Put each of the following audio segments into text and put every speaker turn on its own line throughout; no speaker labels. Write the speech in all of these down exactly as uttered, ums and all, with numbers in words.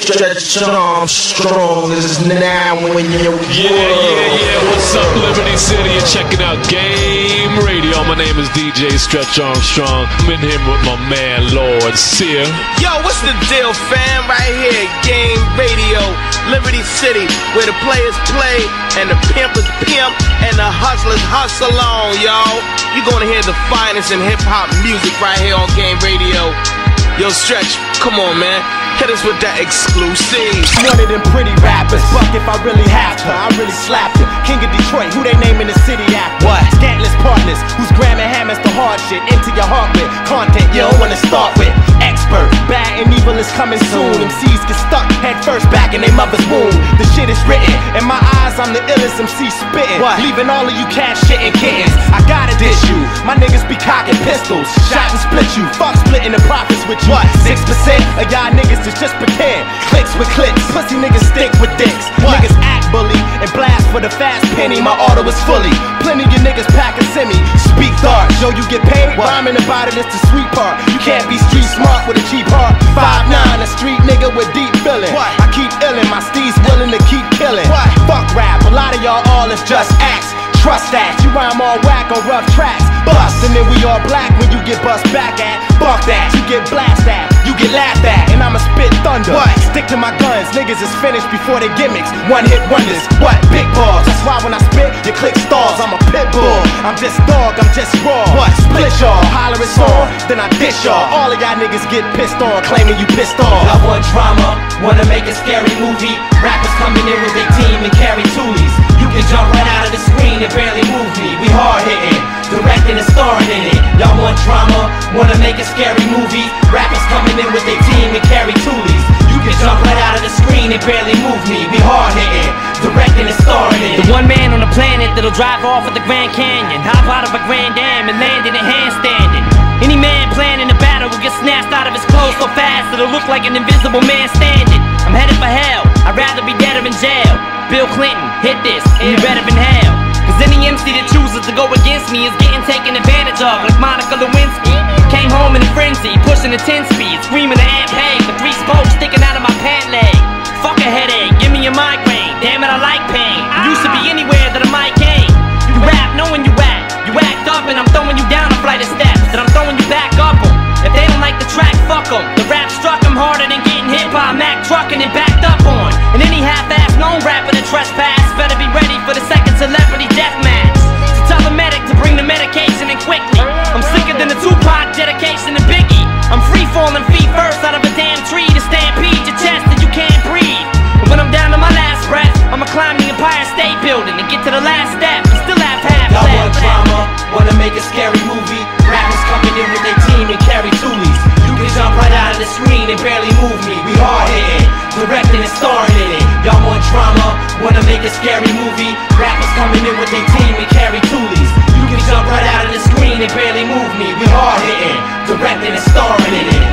Stretch Armstrong is now in your world.
Yeah, yeah, yeah. What's up, Liberty City? You're checking out Game Radio. My name is D J Stretch Armstrong. I'm in here with my man, Lord Sear.
Yo, what's the deal, fam? Right here, Game Radio, Liberty City, where the players play and the pimpers pimp and the hustlers hustle on, y'all. You're gonna hear the finest in hip-hop music right here on Game Radio. Yo, Stretch, come on, man. Hit us with that exclusive.
One of them pretty rappers, fuck if I really have to, I really slapped him. King of Detroit, who they name in the city after? What? Scantless partners, who's gramming hammers the hard shit into your heart with content you don't wanna start with. Expert, bad and evil is coming soon. M Cs get stuck head first back in their mother's womb. The shit is written, in my eyes I'm the illest M C spitting. What? Leaving all of you cash shitting kittens. I gotta dish you, my niggas be cocking pistols. Shot and split you, fuck splitting the profits with you. What? six percent of y'all niggas is just pretend. Clicks with clicks, pussy niggas stick with dicks. What? Niggas act bully and blast for the fast penny. My auto is fully, plenty of you niggas pack a semi. Speak dark, yo you get paid. Rhyming about it is the sweet part. You can't be street smart with a cheap heart. five nine, a street nigga with deep feeling. What? I keep illin', my steez willing to keep killing. What? Fuck rap, a lot of y'all all is just acts. Trust that, you rhyme all whack on rough tracks. Bust, and then we all black when you get bust back at. Fuck that, you get blast at, you get laughed at, and I'ma spit thunder. What? Stick to my guns, niggas is finished before they gimmicks. One hit wonders, what? Big balls, that's why when I spit, you click stars. I'm a pit bull, I'm just dog, I'm just raw. What? Split y'all, holler it's on, then I dish y'all. All of y'all niggas get pissed on, claiming you pissed off.
I want drama, wanna make a scary movie. Rappers coming in with their team and carry toolies. You can jump right out of the screen and barely move me. We hard hitting, directing and starring in it. Y'all want drama, wanna make a scary movie. Rappers coming in with their team and carry toolies. You can jump right out of the screen and barely move me. We hard hitting, directing and starring in it.
The one man on the planet that'll drive off at the Grand Canyon, hop out of a Grand Dam and land in a handstanding. Any man planning a battle will get snatched out of his clothes so fast it'll look like an invisible man standing. I'm headed for hell, I'd rather be dead or in jail. Bill Clinton, hit this, and you better inhale. Cause any M C that chooses to go against me is getting taken advantage of, like Monica Lewinsky. Came home in a frenzy, pushing a ten speed, screaming to Aunt Peg, with three spokes sticking out of my pant leg. Fuck a headache, give me a migraine, damn it I like pain. You used to be anywhere that a mic came. You rap knowing you act, you act up and I'm throwing you down a flight of steps, and I'm throwing you back up em. If they don't like the track, fuck em. The rap struck em harder than getting hit by a Mack truck and then backed up on. And any half-ass known rapper that trespass better be ready for the second celebrity death match. So tell the medic to bring the medication in quickly. I'm sicker than the Tupac dedication to Biggie. I'm free falling feet first out of a damn tree to stampede your chest and you can't breathe. And when I'm down to my last breath, I'ma climb the Empire State Building and get to the last step and still have half
Y'all
left.
want drama, wanna make a scary movie. Rappers coming in with their team and carry toolies. You can jump right out of the screen and barely move me. We hard hitting, directing and starring in it. Y'all want drama, wanna make a scary movie. Rappers coming in with their team and carry toolies. You can jump right out of the screen and barely move me. We hard hitting, directing and starring in it.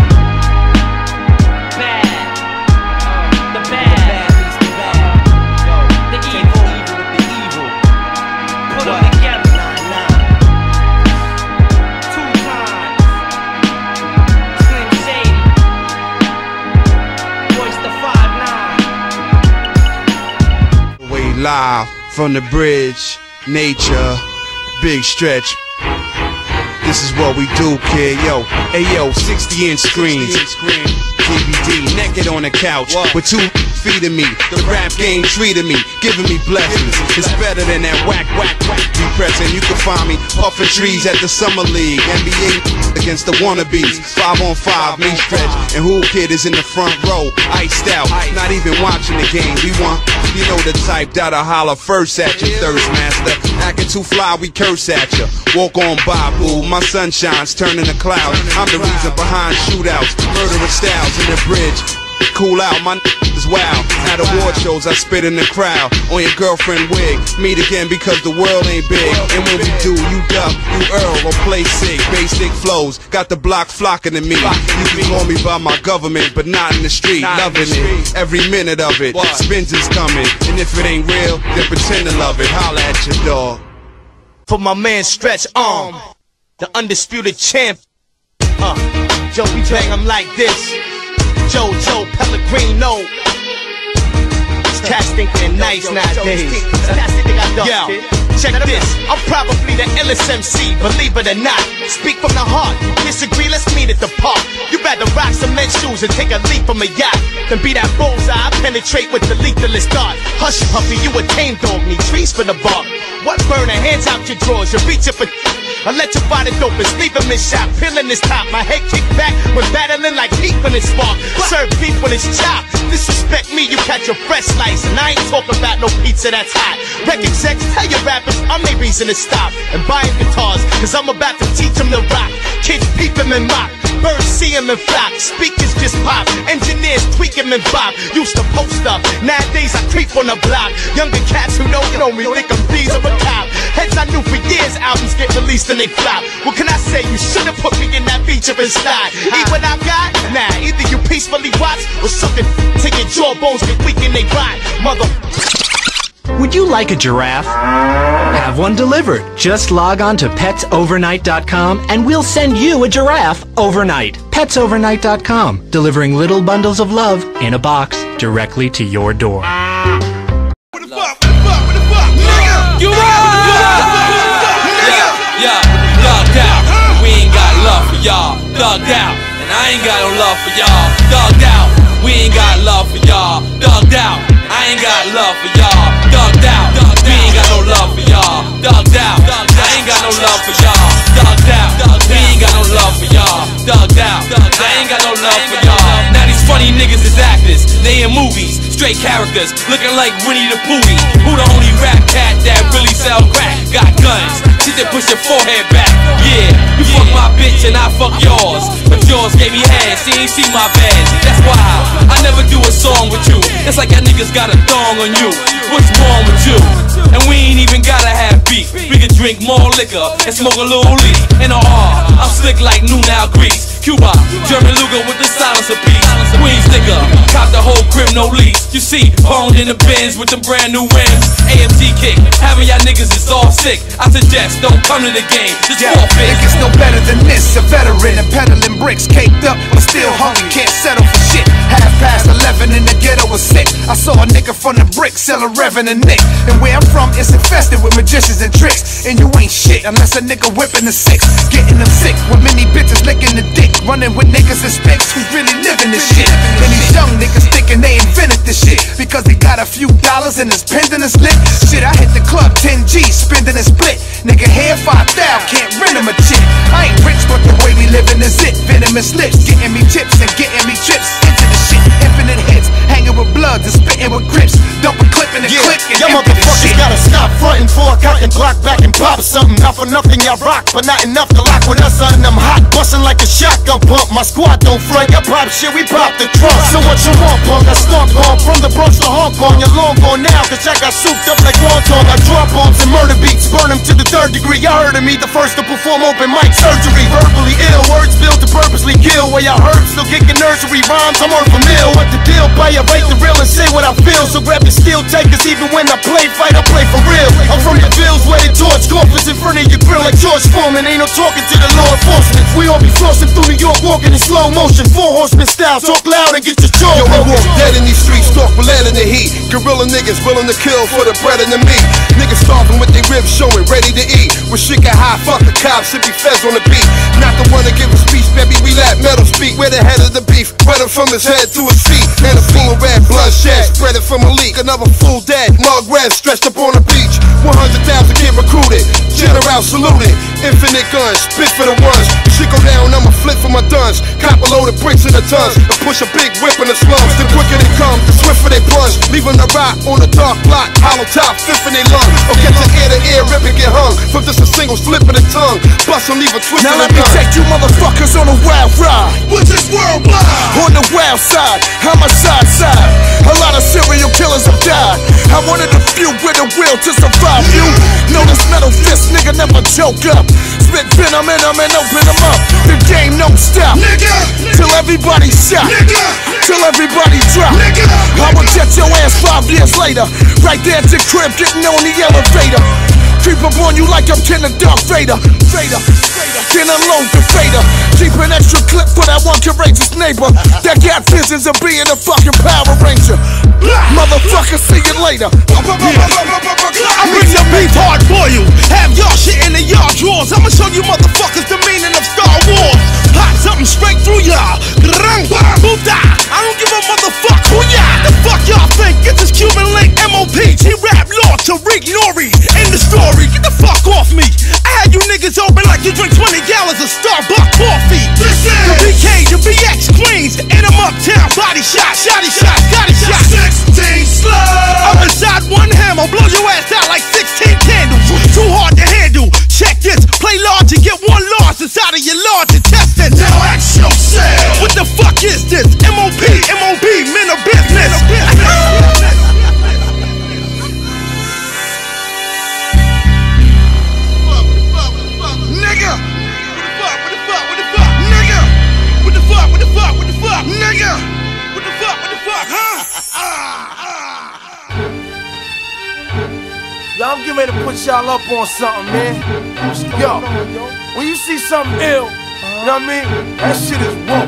Bad, uh, the bad, the bad, the evil,
the evil.
put them
What?
together.
Nah, nah.
Two times, Slim Shady, voice the five nine.
We live from the bridge, nature, big stretch. This is what we do, kid. Yo, hey yo, sixty inch screens, D V D, naked on the couch with two feeding me. The rap game treating me, giving me blessings. It's better than that whack, whack, whack depressing. You can find me puffing trees at the summer league, N B A against the wannabes. Five on five, me stretch, and Who Kid is in the front row, iced out, not even watching the game. We want, you know the type that'll holler first at you, thirst master. Acting too fly, we curse at you. Walk on by, boo, my sunshine's turning to clouds. I'm the reason behind shootouts, murderous styles in the bridge. Cool out, my is wild. At award shows, I spit in the crowd. On your girlfriend wig, meet again because the world ain't big. And when we do, you duck, you Earl, or play sick. Basic flows, got the block flocking to me. You can call me by my government, but not in the street. Loving it, every minute of it. Spins is coming, and if it ain't real, then pretend to love it. Holla at your dog.
For my man Stretch Arm, the undisputed champ. Uh, Joe, we bang him like this. Joe, Joe, Pellegrino. cats thinking nice nowadays. Yo, check this. I'm probably the illest M C, believe it or not. Speak from the heart. Disagree, let's meet at the park. You rather rock cement shoes and take a leap from a yacht than be that bullseye. I penetrate with the lethalist dart. Hush, puppy, you a tame dog, need trees for the bark. What burner? Hands out your drawers, you reach up for electrify the dopest, leave him in shop, peeling his top. My head kicked back when battling like heat when it's spark. Serve beef when it's chopped. Disrespect me, you catch a fresh slice. And I ain't talking about no pizza that's hot. Record execs, tell your rappers I'm their reason to stop and buying guitars, cause I'm about to teach them to rock. Kids peep him and mock. Birds see him and flock. Speakers just pop. Engineers tweak him and bop. Used to post up. Nowadays I creep on the block. Younger cats who don't know me think I'm thieves of a cop. Heads I knew for years albums get released and they flop. What can I say? You should've put me in that feature slide. Eat what I got? Nah, either you peacefully watch or something till your jawbones get weak and they rot. Mother.
Would you like a giraffe? Have one delivered. Just log on to pets overnight dot com and we'll send you a giraffe overnight. pets overnight dot com, delivering little bundles of love in a box directly to your door.
What the fuck? What the fuck? What the fuck? Nigga!
You right! Yeah, yeah, thugged out. We ain't got love for y'all. Thugged out. And I ain't got no love for y'all. Thugged out. We ain't got love for y'all. Thugged out. I ain't got love for y'all. Thugged out. We ain't got no love for y'all. Thugged out. I ain't got no love for y'all. Thugged out. We ain't got no love for y'all. Thugged out. I ain't got no love for y'all. Now these funny niggas is actors. They in movies. Straight characters. Looking like Winnie the Pooh. Who the only rap cat that really sell crack? Got guns. Shit that push your forehead back. Yeah. You fuck my bitch and I fuck yours. But yours gave me head. She ain't see my bed. That's why I never do a song with you. It's like that niggas got a thong on you. What's wrong with you? And we ain't even gotta have beef. We can drink more liquor and smoke a little leaf. In the R, I'm slick like New Now Grease. Cuba, German Luger with the silence of peace. Queens nigga, cop the whole crib, no lease. You see, boned in the Benz with the brand new rims. A M G kick, having y'all niggas is all sick. I suggest don't come to the game, just
yeah,
forfeit.
It gets no better than this. A veteran and peddling bricks, caked up, but still hungry, can't settle for shit. Half past eleven in the ghetto was sick. I saw a nigga from the brick sell a Reverend and Nick. And where I'm from, it's infested with magicians and tricks. And you ain't shit unless a nigga whipping the six. Getting them sick with many bitches licking the dick. Running with niggas and spicks who's really living this shit. And these young niggas thinking they invented this shit because they got a few dollars and his pins in his lip. Shit, I hit the club ten G's, spending a split. Nigga here five thousand, can't rent him a chick. I ain't rich, but the way we living is it. Venomous lips, getting me tips and getting me trips into the shit. Infinite hits, hanging with bloods and spitting with grips. Dump a clip in the
yeah,
clip and
y'all motherfuckers gotta stop frontin' for I got the Glock back and pop something. Not for nothing y'all rock, but not enough to lock with us. Son, I'm hot, bustin' like a shotgun pump. My squad don't front, y'all pop shit, we pop the trunk. So what you want, punk? I stomp on from the Bronx to Hong Kong. You're long gone now, cause I got souped up like wonton. I drop bombs and murder beats, burn them to the third degree. Y'all heard of me, the first to perform open mic surgery. Verbally ill, words built to purposely kill. Where y'all heard, still kicking nursery rhymes. I'm on for meal. What the deal? Buy a bite the real and say what I feel. So grab your steel takers, even when I play fight, I play for real. I'm from the Bills where they torch coffins in front of your grill like George Foreman. Ain't no talking to the law enforcement. We all be flossing through New York, walking in slow motion. Four horsemen style, talk loud and get your jaw.
Yo, we walk dead in these streets, talk with lead in the heat. Guerrilla niggas willing to kill for the bread and the meat. Niggas starving with their ribs showing, ready to eat. When shit get high, fuck the cops, it be feds on the beat. Not the one to give a speech, baby, we let metal speak. We're the head of the beef, running from his head to his feet. And a full of red blood shed, spread it from a leak. Another fool dead, mug red, stretched up on the beach. one hundred thousand get recruited, general saluted. Infinite guns, spit for the ones. If shit go down, I'ma flip for my duns. Cop a load of bricks in the tons, and push a big whip in the slums. The quicker they come, the swifter they plunge. Leaving the rock on the dark block, hollow top, fifth in they lung. Or catch an ear to ear, rip and get hung. From just a single slip of the tongue, bust and leave a twist
now
in the
let me
gun.
take you motherfuckers on a wild ride.
What's this worldwide?
On the wild side, I'm a side side. A lot of serial killers have died. I'm one of the few with a will to survive. You know this metal fist nigga never choke up. Spit venom in them and open them up. The game don't stop,
Nigga.
till everybody shot,
Nigga.
till everybody drop.
Nigga.
I will jet your ass five years later, right there at your crib, getting on the elevator. Creep up on you like I'm Ken the Darth Vader. Vader, then unload the fader. Keep an extra clip for that one courageous neighbor that got visions of being a fucking Power Ranger. Mother
motherfucker, see you later.
I bring the beef hard for you. Have y'all shit in the yard drawers. I'ma show you motherfuckers the meaning of Star Wars. Hot something straight through y'all. I don't give a motherfuck who y'all. The fuck y'all think? Get this Cuban link M O P. G-Rap Law to Rick Nori. In the story, get the fuck off me. I had you niggas open like you drink twenty gallons of Starbucks coffee. This is the B K, the B X Queens. In them uptown, body shot, shotty shot, Scotty shot.
sixteen slugs.
I'm inside one hammer, blow your ass out like sixteen candles. Too hard to handle. Check this, play large and get one loss inside of your large intestine.
Now ask yourself,
what the fuck is this? M O P, M O B, men of business.
nigga.
What the fuck, what the fuck, what the fuck, nigga? What the fuck, what the fuck, what the fuck, nigga? What the fuck, what the fuck, huh?
Yo, I'm getting ready to put y'all up on something, man. Yo, when you see something ill, you know what I mean? That shit is woke.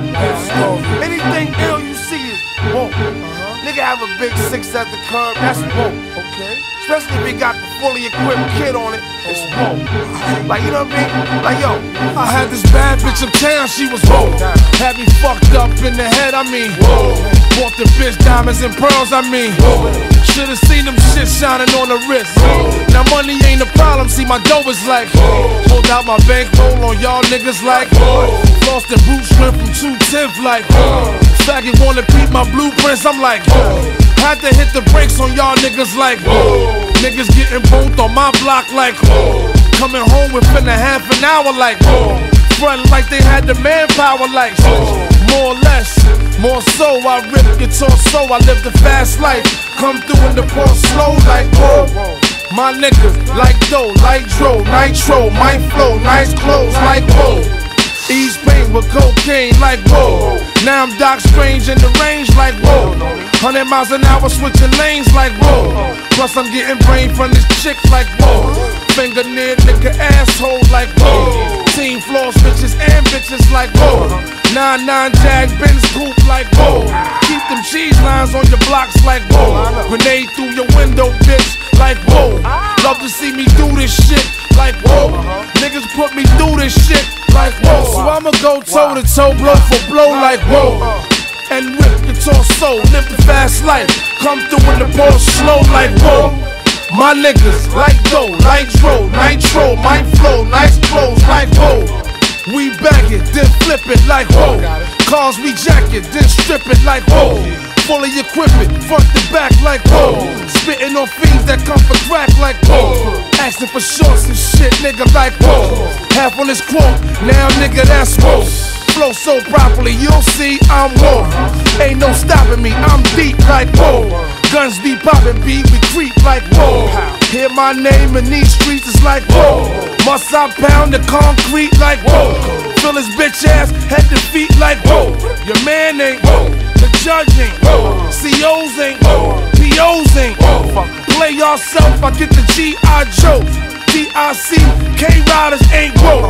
Anything ill you see is woke. Nigga have a big six at the curb, that's woke. Okay. Especially if it got the fully equipped kid on it, it's woke. Like, you know what I mean? Like, yo,
I had this bad bitch uptown, she was woke. Had me fucked up in the head, I mean. Whoa. Bought the bitch diamonds and pearls, I mean. Whoa. Should've seen them shit shining on the wrist. Whoa. Now money ain't a problem, see my dough is like. Whoa. Hold out my bankroll on y'all niggas like. Whoa. Lost the Bruce went from two tenth like. Whoa. Faggot wanna peep my blueprints, I'm like. Whoa. Had to hit the brakes on y'all niggas like. Whoa. Niggas getting both on my block like. Whoa. Coming home within a half an hour like. Whoa. Front like they had the manpower like. Whoa. More or less, more so, I rip guitar so I live the fast life. Come through in the poor slow like whoa. My niggas like dough, like dro, nitro, my flow, nice clothes like whoa. Ease pain with cocaine like whoa. Now I'm Doc Strange in the range like whoa. Hundred miles an hour switching lanes like whoa. Plus I'm getting brain from this chick like whoa. Finger near nigga asshole like whoa. Team floors bitches and bitches like whoa. Nine nine Jag Benz coupe like whoa. Keep them cheese lines on your blocks like whoa. Grenade through your window bitch like whoa. Love to see me do this shit like whoa. Niggas put me through this shit like whoa. So I'ma go toe to toe, blow for blow like whoa. And rip the torso, live the fast life. Come through in the ball slow like whoa. My niggas like dough, like dro, nitro, my flow, nice clothes like whoa. We bag it, then flip it like whoa. Cars we jack it, then strip it like whoa. Fully equipped it, front to back like whoa. Spitting on fiends that come for crack like whoa. Asking for shorts and shit, nigga like whoa. Half on this quote, now nigga that's whoa. Flow so properly, you'll see I'm whoa. Ain't no stopping me, I'm deep like whoa. Guns be poppin', beat we creep like whoa. Hear my name in these streets, it's like whoa. Must I pound the concrete like whoa. Fill his bitch ass, head to feet like whoa. Your man ain't whoa. The judge ain't whoa. C Os ain't whoa. P Os ain't whoa. Play yourself, I get the G I Joe. D I C, K-Riders ain't whoa.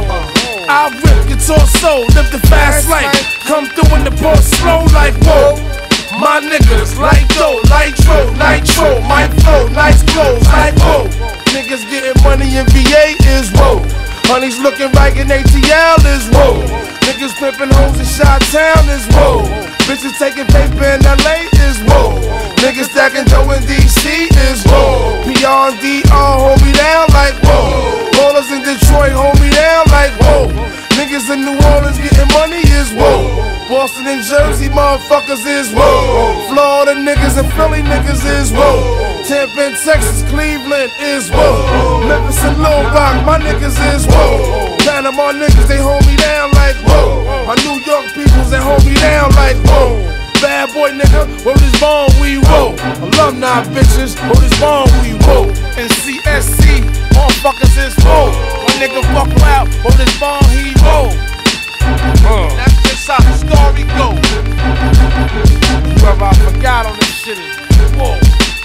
I rip guitar soul, live the fast life. Come through in the port slow like whoa. My niggas like dough, like dro, nitro, my flow, nice clothes like whoa. Niggas getting money in V A is whoa. Honey's looking right in A T L is whoa. Niggas pimping hoes in Chi-Town is whoa. Bitches taking paper in L A is whoa. Niggas stacking dough in D C is whoa. P R and D R hold me down like whoa. Ballers in Detroit hold me down like whoa. Niggas in New Orleans getting money is whoa. Boston and Jersey motherfuckers is whoa. Florida niggas and Philly niggas is whoa. Tampa and Texas, Cleveland is whoa. Memphis and Little Rock, my niggas is whoa. Panama niggas, they hold me down like whoa. My New York peoples, they hold me down like whoa. Bad boy nigga, where this bone we roll. Alumni bitches, where this bone we roll. And C S C, motherfuckers is whoa. My nigga fuck out, where this bone he roll. Uh. That's just how the story goes. Whoever I forgot on this shit is whoa.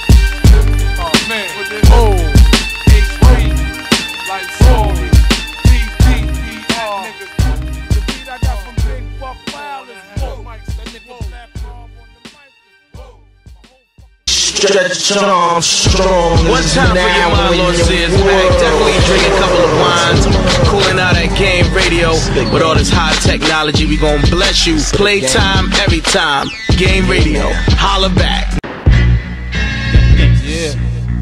Oh man, oh, H three, like sorry, D D P R. The beat I got from Big Buck Wild is whoa. That nigga Black Rob on the mic is whoa.
Stretch Armstrong.
One time for your my Lord Sears back. Definitely drink a couple of wines. Cooling out at Game Radio with all this high technology. We gonna bless you. Playtime every time. Game Radio. Holla back.
Yeah.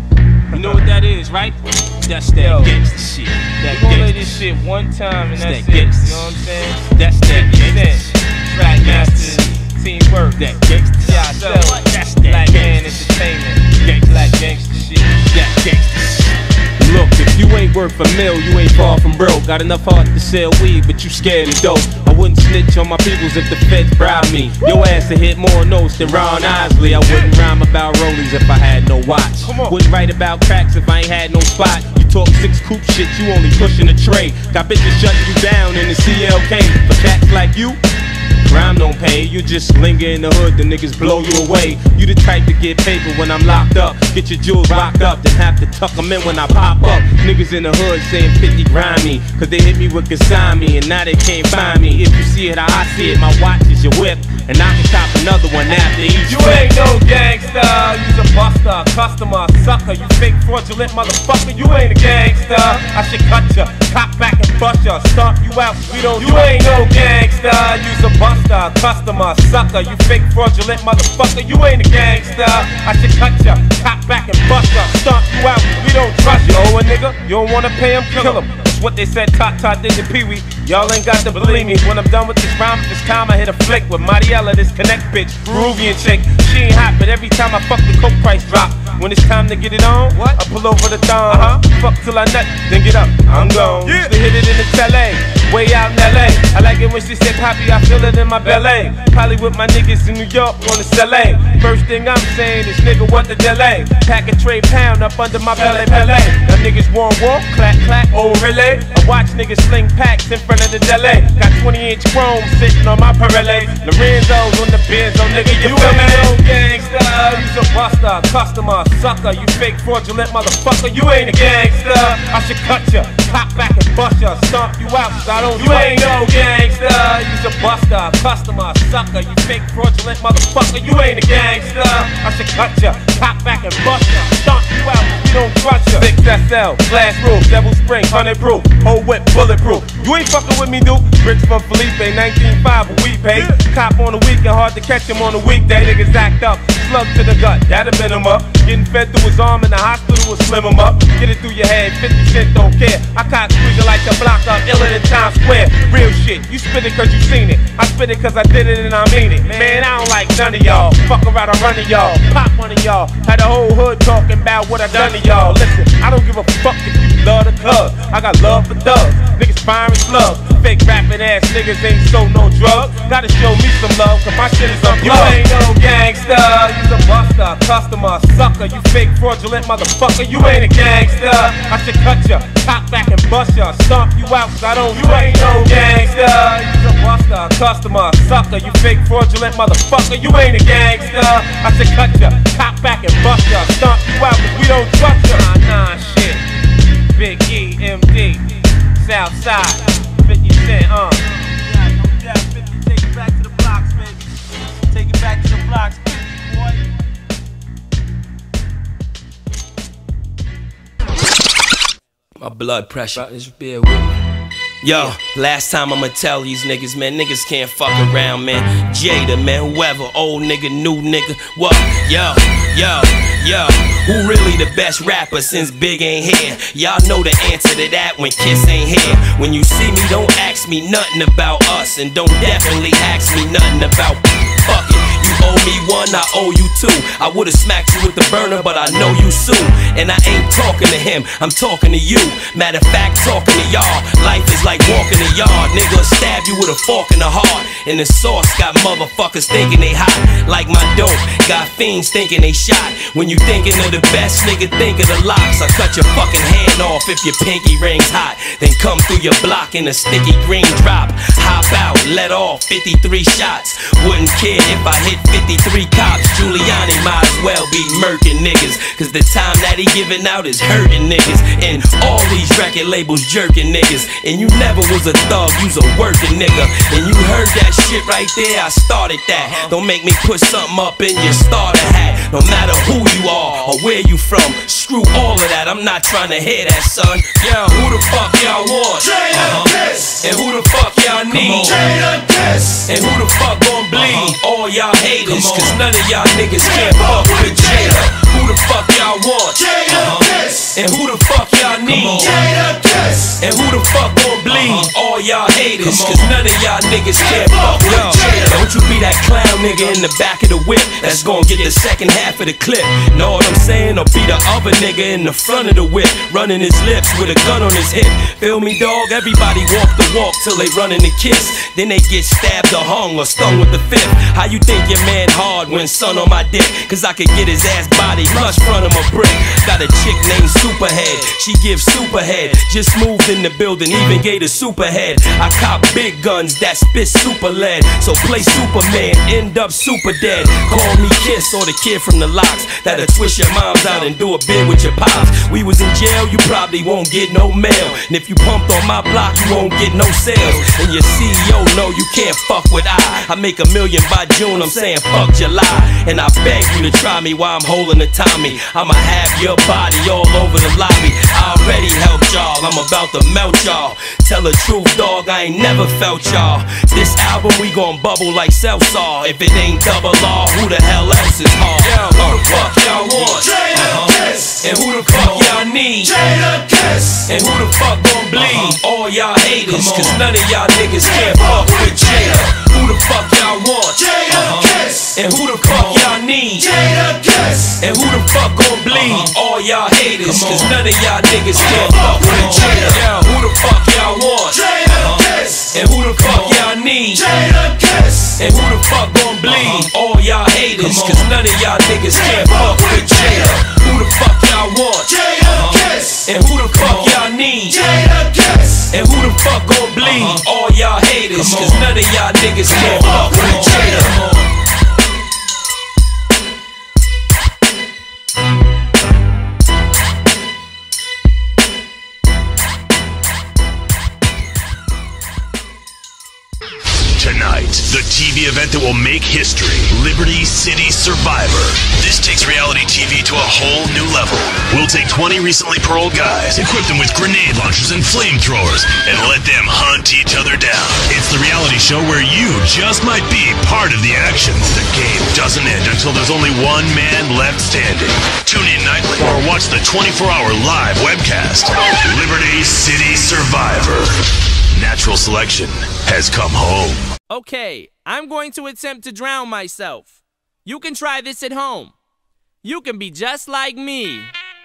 You know what that is, right? That's that Yo, gangsta shit. That we gonna lay this shit one time and that's, that's it. You know what I'm saying? That's that gangsta. Track masters, teamwork. That gangsta shit. So, that's that Black Man Entertainment. Black gangsta shit. That gangsta shit. Look, if you ain't worth a mill, you ain't far from broke. Got enough heart to sell weed, but you scared of dope. I wouldn't snitch on my peoples if the feds bribe me. Your ass to hit more notes than Ron Isley. I wouldn't rhyme about rollies if I had no watch. Wouldn't write about cracks if I ain't had no spot. You talk six coupe shit, you only pushing a tray. Got bitches shutting you down in the C L K. For cats like you, crime don't pay, you just linger in the hood, the niggas blow you away. You the type to get paper when I'm locked up. Get your jewels locked up, then have to tuck them in when I pop up. Niggas in the hood saying fifty grimy, cause they hit me with Kasami and now they can't find me. If you see it how I see it, my watch is your whip, and I can cop another one after each You trip. ain't no gangster, you's a buster, customer, sucker. You fake fraudulent motherfucker, you ain't a gangster. I should cut ya, cop back and bust ya, stomp you out, we don't You ain't no gangster, you's a buster, customer, sucker. You fake fraudulent motherfucker, you ain't a gangster. I should cut ya, cop back and bust ya, stomp you out, we don't trust ya. You owe a nigga, you don't wanna pay him, kill him. That's what they said, Tot Tot did to Pee Wee. Y'all ain't got to believe me. When I'm done with this rhyme, this time I hit a flick with Mariella, this connect bitch, Peruvian chick. She ain't hot, but every time I fuck the coke price drop. When it's time to get it on, what? I pull over the thong, uh-huh. Fuck till I nut, then get up, I'm gone. Yeah. Used to hit it in the L A, way out in L A. I like it when she said, Poppy, I feel it in my belly. Probably with my niggas in New York on the Salé. First thing I'm saying is, nigga, what the delay? Pack a tray pound up under my belly, belly. Now niggas want walk, clack, clack, oh really? I watch niggas sling packs in front of the deli. Got twenty inch chrome sitting on my Pirelli. Lorenzo's on the Benzo, nigga, you, you feel me? No gangster, you's a buster, customer, sucker. You fake fraudulent motherfucker, you ain't a gangster. I should cut ya, pop back and bust ya, stomp you out, cause I don't You ain't no gangster, you's a buster, customer, sucker. You fake fraudulent motherfucker, you ain't a gangster. I should cut ya, pop back and bust ya, stomp you out, we don't trust ya. six S L, glass roof, devil spring, hundred proof, whole whip, bulletproof. You ain't fucking with me, dude. Bricks from Felipe, nineteen five, what we pay. Cop on the weekend, hard to catch him on the weekday. Niggas act up, slug to the gut, that'll bend him up. Getting fed through his arm in the hospital will slim him up. Get it through your head, fifty cent don't care. I can't squeeze it like the block up, iller than Times Square. Real shit, you spit it cause you seen it. I spit it cause I did it and I mean it. Man, I don't like none of y'all. Fuck around, I run to y'all. Pop one of y'all. Had the whole hood talking about what I done to y'all. Listen, I don't give a fuck if you love the club. I got love for thugs. Niggas firing slugs. Fake rapping ass niggas ain't sold no drugs. Gotta show me some love cause my shit is unplugged. You ain't no gangster, you's a buster, customer, sucker. You fake fraudulent motherfucker, you ain't a gangster. I should cut ya, pop back and bust ya, stomp you out cause I don't You ain't no gangster, you's a buster, customer, sucker. You fake fraudulent motherfucker, you ain't a gangster. I should cut ya, pop back and bust ya, stomp you out cause we don't trust ya. Nah, nah, shit. Big E, M D, Southside, fifty cent, uh. Yeah, fifty, take it back to the blocks, baby. Take it back to the blocks, fifty, boy.
My blood pressure. Just bear with me. Yo, last time I'ma tell these niggas, man, niggas can't fuck around, man. Jada, man, whoever, old nigga, new nigga, what? Yo, yo, yo, who really the best rapper since Big ain't here? Y'all know the answer to that when Kiss ain't here. When you see me, don't ask me nothing about us, and don't definitely ask me nothing about fuck it. You owe me one, I owe you two. I would've smacked you with the burner, but I know you soon. And I ain't talking to him, I'm talking to you. Matter of fact, talking to y'all. Life is like walking the yard. Nigga stab you with a fork in the heart. And the sauce got motherfuckers thinking they hot. Like my dope, got fiends thinking they shot. When you thinking of the best, nigga, think of the locks. I cut your fucking hand off if your pinky ring's hot. Then come through your block in a sticky green drop. Hop out, let off fifty-three shots. Wouldn't care if I hit fifty-three cops. Giuliani might as well be murking niggas, cause the time that he giving out is hurting niggas. And all these record labels jerking niggas. And you never was a thug, you's a working nigga. And you heard that shit right there, I started that. Don't make me put something up in your starter hat. No matter who you
or where you from. Screw all of that, I'm not trying to hear that, son. Yo, who the fuck y'all want? Uh-huh. And who the fuck y'all need? And who the fuck gon' bleed? Uh-huh. All y'all haters, cause none of y'all niggas can't fuck with Jada. Who the fuck y'all want? Uh-huh. And who the fuck y'all need? And who the fuck gon' bleed? Uh-huh. All y'all haters, cause none of y'all niggas can't fuck with Jada. Don't you be that clown nigga in the back of the whip that's gon' get the second half of the clip. Know what I'm saying? Or be the other nigga in the front of the whip, running his lips with a gun on his hip. Feel me, dog? Everybody walk the walk till they running the kiss. Then they get stabbed or hung or stung with the fifth. How you think your man hard when son on my dick? Cause I could get his ass body flush front of a brick. Got a chick named Superhead, she gives superhead. Just moved in the building, even gave a superhead. I cop big guns that spit super lead. So play Superman, end up super dead. Call me Kiss or the kid from the Locks that'll twist your moms out and do a bid with your pops. We was in jail, you probably won't get no mail. And if you pumped on my block, you won't get no sales. And your C E O know you can't fuck with I. I make a million by June, I'm saying fuck July. And I beg you to try me while I'm holding the Tommy. I'ma have your body all over the lobby. I already helped y'all, I'm about to melt y'all. Tell the truth, dog, I ain't never felt y'all. This album we gon' bubble like Celsaw. If it ain't double R, who the hell else is hard? Yo, who the fuck y'all want? Uh-huh. And who the fuck y'all need? And who the fuck gon' bleed? Uh-huh. All y'all haters, cause none of y'all niggas can't fuck with Jada. Who the fuck y'all want? Uh-huh. And who the fuck y'all need? And who the fuck gon' bleed? Uh-huh. All y'all haters, cause none of y'all niggas can't fuck with Jada. Yo, who the fuck y'all want? Uh-huh. And who the fuck y'all need? And who the fuck gon' bleed? Uh-huh. All y'all haters, cause none of y'all niggas can't fuck with Jada. Who the fuck y'all want? Uh-huh. And who the fuck y'all need? And who the fuck gon' bleed? Uh-huh. All y'all haters, cause none of y'all niggas can't fuck with Jada.
Tonight, the T V event that will make history, Liberty City Survivor. This takes reality T V to a whole new level. We'll take twenty recently paroled guys, equip them with grenade launchers and flamethrowers, and let them hunt each other down. It's the reality show where you just might be part of the action. The game doesn't end until there's only one man left standing. Tune in nightly or watch the twenty-four hour live webcast. Liberty City Survivor. Natural selection has come home.
Okay, I'm going to attempt to drown myself. You can try this at home. You can be just like me.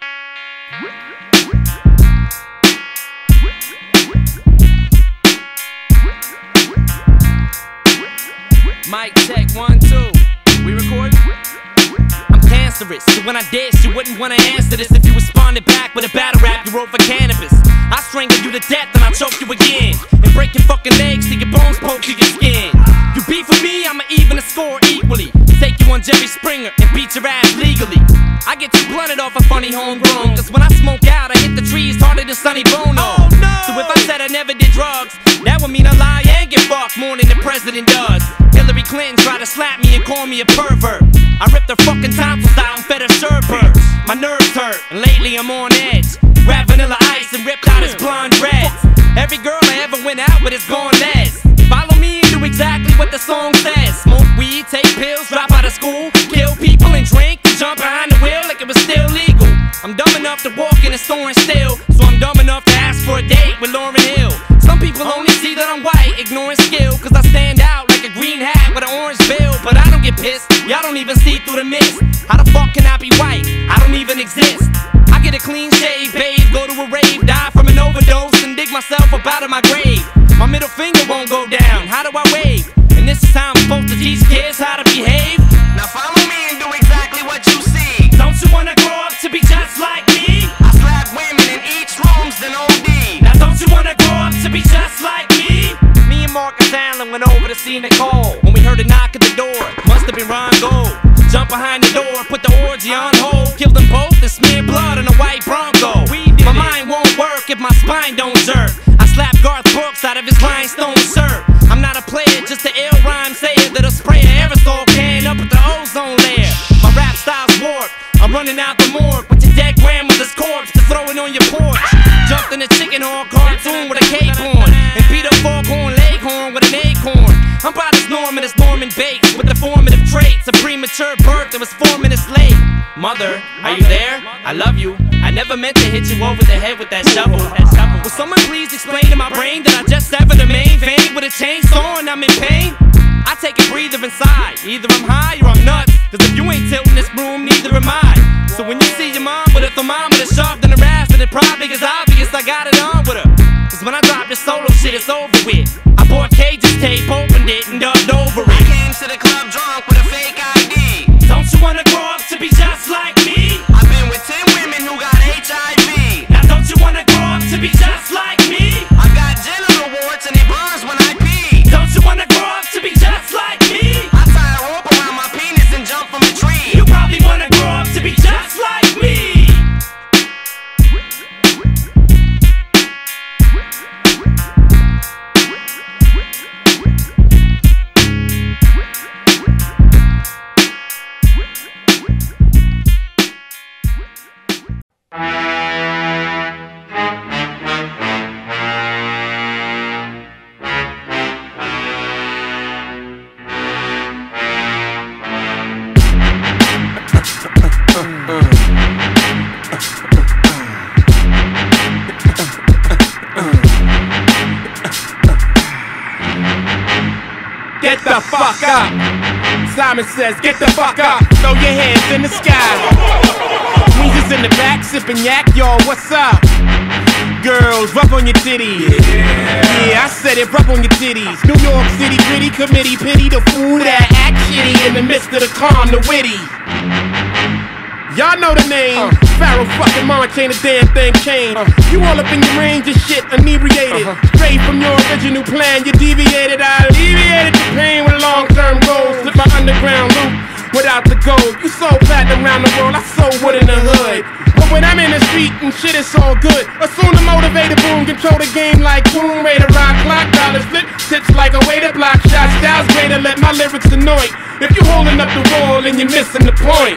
Mic check, one, two. We recording? I'm cancerous, so when I diss, you wouldn't want to answer this if you responded back with a battle rap you wrote for cannabis. I strangle you to death and I choke you again, and break your fucking legs till your bones poke through your skin. You beef with me, I'ma even the score equally. Take you on Jerry Springer and beat your ass legally. I get you blunted off a funny homegrown, cause when I smoke out, I hit the trees harder than Sonny Bono. Oh, no. So if I said I never did drugs, that would mean I lie and get fucked more than the president does. Hillary Clinton tried to slap me and call me a pervert. I ripped her fucking tonsils out and fed her sherbert. My nerves hurt, and lately I'm on edge. Grab Vanilla Ice and ripped out his blonde dreads. Every girl I ever went out with is gone less. Follow me and do exactly what the song says. Smoke weed, take pills, drop out of school, kill people and drink and jump behind the wheel like it was still legal. I'm dumb enough to walk in a store and steal, so I'm dumb enough to ask for a date with Lauryn Hill. Some people only see that I'm white, ignoring skill, cause I stand out like a green hat with an orange bill. But I don't get pissed, y'all don't even see through the mist. How the fuck can I be white? I don't even exist. I get a clean shave, bathe, go to a rave, die from an overdose and dig myself up out of my grave. My middle finger won't go down, how do I wave? And this is how I'm supposed to teach kids how to behave.
Now follow me and do exactly what you see.
Don't you wanna grow up to be just like me?
I slap women in each rooms, then O D.
Now don't you wanna grow up to be just like me? Me and Marcus Allen went over to see Nicole when we heard a knock at the door. Must have been Ron Gold. Jump behind the door, put the orgy on hold, killed them both and smeared blood on a white Bronco. My mind won't work if my spine don't jerk. I slap Garth Brooks out of his rhinestone shirt. I'm not a player, just an ill rhyme sayer that'll spray an aerosol can up at the ozone layer. My rap style's warped, I'm running out the morgue with your dead grandmother's corpse to throw it on your porch. Jumped in a chicken horn cartoon with a cape on and beat up foghorn leghorn with an acorn. I'm about as Norman as Norman Bates with the formative traits of premature birth that was four minutes late. Mother, are you there? I love you. I never meant to hit you over the head with that shovel. Will someone please explain to my brain that I just severed the main vein with a chainsaw and I'm in pain? I take a breather inside. Either I'm high or I'm nuts. Cause if you ain't tilting this broom, neither am I. So when you see your mom with a thermometer sharp than a rasp, then it probably is obvious I got it on with her. Cause when I drop this solo shit, it's over with. I bought Cage's tape, opened it, and dubbed over it.
I came to the club drunk with a fake I D.
Don't you wanna grow up to be just like me?
I've been with ten women who got H I V.
Now don't you wanna grow up to be just like me?
I got genital warts and it burns when I pee.
Don't you wanna grow up to be just like me?
I tie a rope around my penis and jump from a tree.
You probably wanna grow up to be just like me.
Get the fuck up. Simon says, get the fuck up. Throw your hands in the sky. Weezer's in the back, sipping yak, yo, what's up? Girls, rub on your titties. Yeah. yeah, I said it, rub on your titties. New York City gritty committee, pity the fool that act shitty in the midst of the calm, the witty. Y'all know the name. Uh. Pharaoh fucking March ain't a damn thing changed. Uh. You all up in your range and shit, inebriated. Uh-huh. Straight from your original plan, you deviated. I alleviated the pain with long-term goals. Slip my underground loop without the gold. You sold platinum around the world, I sold wood in the hood. But when I'm in the street and shit, it's all good. Assume the motivated boom, control the game like Tomb Raider. Rock clock, dollars flip, tips like a way to block shots. Styles greater, let my lyrics annoy. If you holding up the wall and you're missing the point.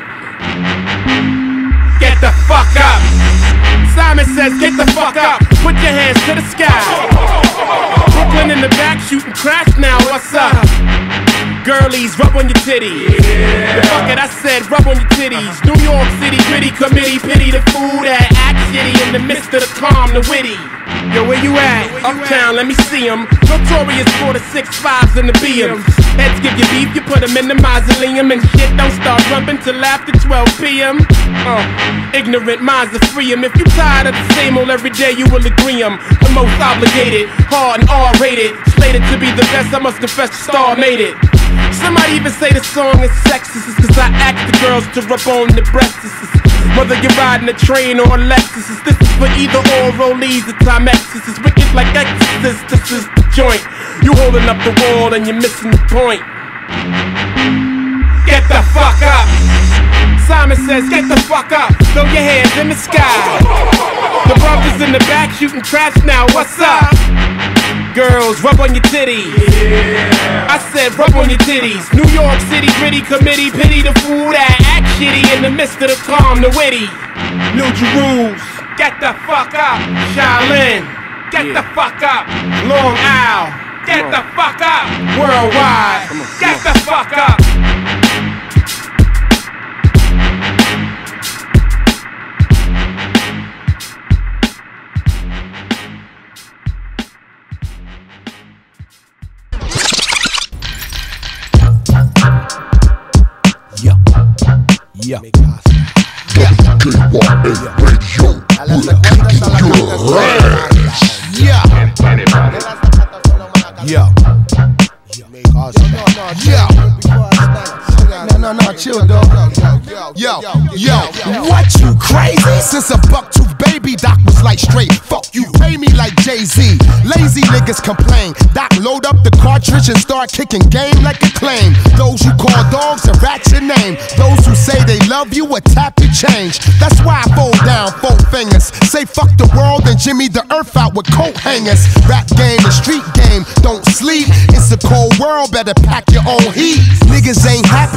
Get the fuck up. Simon says, get the fuck up. Put your hands to the sky. Brooklyn in the back shooting crash now, what's up? Girlies, rub on your titties. Yeah. The fuck it, I said, rub on your titties. New York City gritty committee, pity the fool that act shitty in the midst of the calm, the witty. Yo, where you at? Uptown, let me see em. Notorious for the six fives and the B Ms. Heads give you beef, you put them in the mausoleum. And shit don't start rumping till after twelve P M Uh, ignorant minds are free em. If you tired of the same old every day, you will agree em. The most obligated, hard and R-rated. Slated to be the best, I must confess the star made it. Somebody even say the song is sexist, cause I ask the girls to rub on the breasts. Whether you're riding a train or a Lexus, this is for either or rollies or Timexes. It's wicked like Exorcist, this is the joint. You holding up the wall and you're missing the point. Get the fuck up. Simon says, get the fuck up. Throw your hands in the sky. The brothers in the back shooting trash now, what's up? Girls, rub on your titties. Yeah. I said, rub on your titties. New York City gritty committee, pity the fool that act shitty in the midst of the calm, the witty. New Jerusalem, get the fuck up. Shaolin, get yeah. the fuck up. Long Isle, get the fuck up. Worldwide, on, get the fuck up.
Yeah. Yeah. Yeah. Yeah. Yeah. No, no, no, chill, dog. Yo, yo, what, you crazy? Since a buck tooth baby, Doc was like straight, fuck you, pay me like Jay-Z. Lazy niggas complain. Doc load up the cartridge and start kicking game like a claim. Those you call dogs and rat your name. Those who say they love you will tap your change. That's why I fold down four fingers. Say fuck the world and jimmy the earth out with coat hangers. Rap game and street game, don't sleep. It's a cold world, better pack your own heat. Niggas ain't happy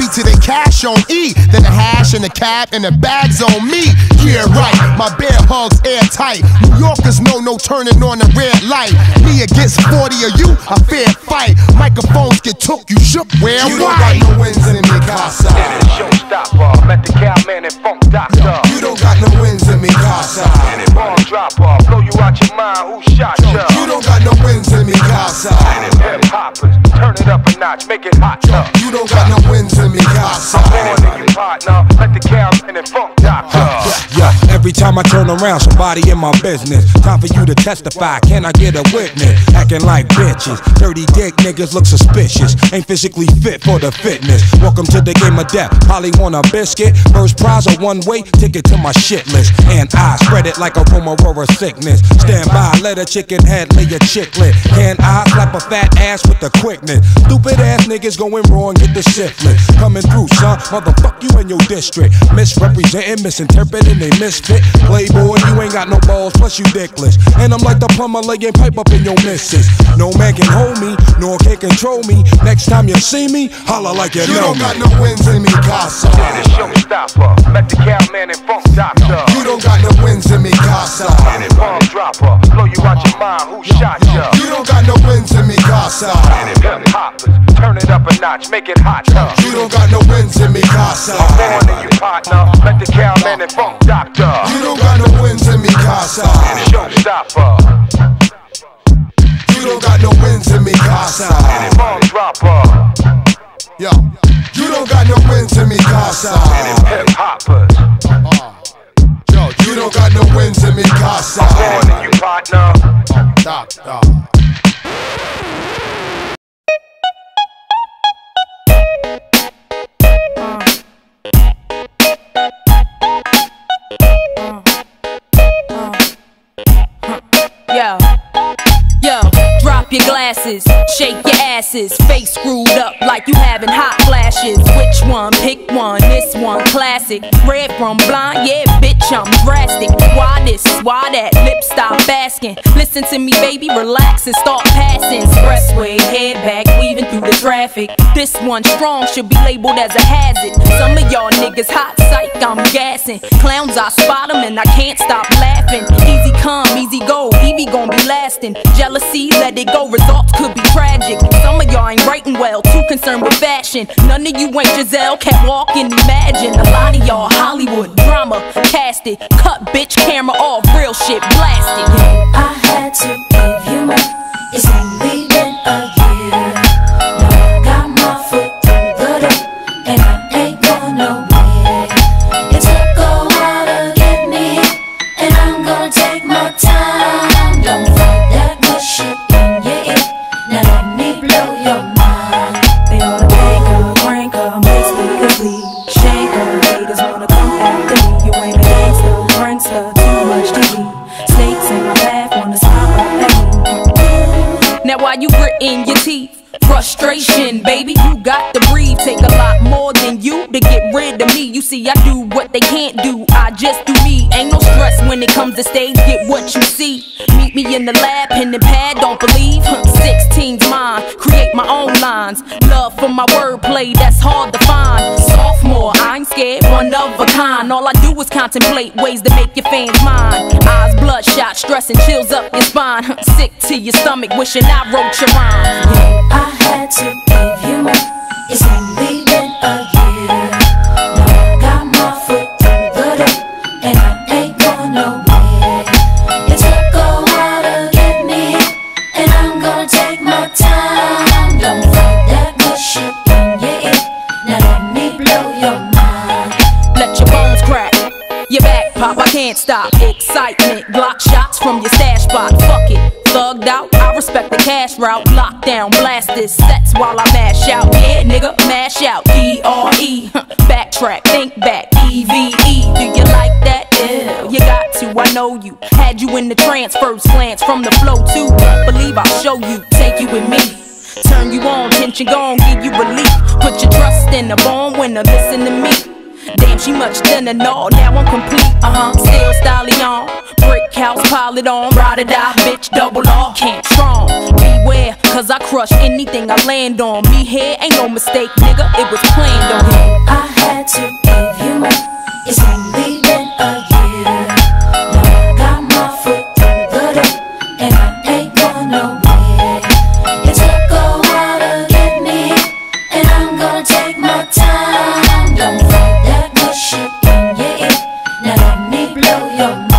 to their cash on E. Then the hash and the cab and the bags on me. Yeah, right, my bear hugs airtight. New Yorkers know no turning on the red light. Me against forty of you, a fair fight. Microphones get took, you shook, where
You don't
right?
got no wins in me, casa.
And it's showstopper, met the cowman and funk doctor.
You don't got no wins in me, casa.
And it bomb dropper, blow you out your mind, who shot ya?
You don't got no wins in me, casa.
And it's hip hoppers, turn it up a notch, make it hot up.
You don't got no wins in me, casa.
I'm on to you partner, met the cowman and funk doctor.
Yeah, every time I turn around, somebody in my business. Time for you to testify, can I get a witness? Acting like bitches, dirty dick niggas look suspicious. Ain't physically fit for the fitness. Welcome to the game of death, probably want a biscuit. First prize a one way ticket to my shit list. And I spread it like a rumor or a sickness. Stand by, let a chicken head lay a chicklet. Can I slap a fat ass with the quickness? Stupid ass niggas going wrong, get the syphilis. Coming through, son, motherfuck you in your district. Misrepresenting, misinterpreting, they misfit. Playboy, you ain't got no balls, plus you dickless. And I'm like the plumber laying pipe up in your missus. No man can hold me, nor can control me. Next time you see me, holla like you,
You
know
don't
me.
got no wins in me, casa.
And it's showstopper, met the cowman and funk doctor.
You don't got no wins in me, casa.
And it bomb dropper, blow you out your mind, who shot ya?
You don't got no wins in me, casa.
And it hip hoppers, turn it up a notch, make it hot up.
You don't got no wins in me, casa.
I'm on to you partner, met the cowman and funk doctor.
You don't got no wins in me, casa.
And it's showstopper,
You don't got no wins in me, casa.
and it bomb dropper,
Yo, you don't got no wins in me, casa.
and it hip hoppers.
Yo, you don't got no wins in me, casa.
I'm on to you partner.
Stop, stop.
Yo, yo, drop your glasses, shake your asses, face screwed up like you having hot flashes. Which one? Pick one, this one classic. Red from blind, yeah, bitch, I'm drastic. Why this, why that, lip stop asking. Listen to me, baby, relax and start passing. Expressway, head back, weaving through the traffic. This one strong should be labeled as a hazard. Some of y'all niggas hot psych, I'm gassing. Clowns, I spot them and I can't stop laughing. Easy come, easy go, Evie gon' be lasting. Jealousy, let it go, results could be tragic. Some of y'all ain't writing well, too concerned with fashion. None of you ain't Giselle, can't walk and imagine. A lot of y'all Hollywood drama, cast it. Cut bitch camera off, real shit blasted.
I had to give you more. It's only been a year. Now I got my foot through the door, and I ain't going nowhere. It took a while to get me here, and I'm gonna take my time. Don't fight that good shit in your ear. Now let me blow your mind. They ought to make her, crank her, makes me complete. Shake her, haters wanna come after me. You ain't a gangster, prankster, too much T V. Snakes in my path wanna smile at me.
Now while you gritting your teeth, frustration, baby, you got to breathe. Take a lot more than you to get rid of me. You see, I do what they can't do, I just do me. Ain't no stress when it comes to stage, get what you see. Meet me in the lab, pen and pad, don't believe. sixteen's mine, create my own lines. Love for my wordplay, that's hard to find. Sophomore, I ain't scared, one of a kind. All I do is contemplate ways to make your fans mine. Eyes bloodshot, stress and chills up your spine. Sick to your stomach, wishing I wrote your rhyme.
I had to give you more. It's only been a year. Now I got my foot through the door, and I ain't going nowhere. It took a while to get me here, and I'm gonna take my time. Don't fight that good shit in your ear. Now let me blow your mind.
Let your bones crack, your back pop, I can't stop. Excitement, Glock shots from your stash spot. Fuck it, thugged out, I respect the cash route. Lockdown, blast this sets while I mash out. Yeah, nigga, mash out. D R E, backtrack, think back. E V E, do you like that? Yeah, you got to, I know you. Had you in the trance, first glance from the flow too. Believe I'll show you, take you with me. Turn you on, tension gone, give you relief. Put your trust in the born winner, listen to me. Damn, she much thinner, no, now I'm complete, uh-huh. Still styling on, brick house, pile it on, ride or die, bitch, double R, can't strong. Beware, cause I crush anything I land on. Me here ain't no mistake, nigga, it was planned on.
I had to give you more, it's only been a year. Now I got my foot through the door, and I ain't going nowhere. It took a while to get me here, and I'm gonna take my time. Don't throw that good shit in your ear, now let me blow your mind.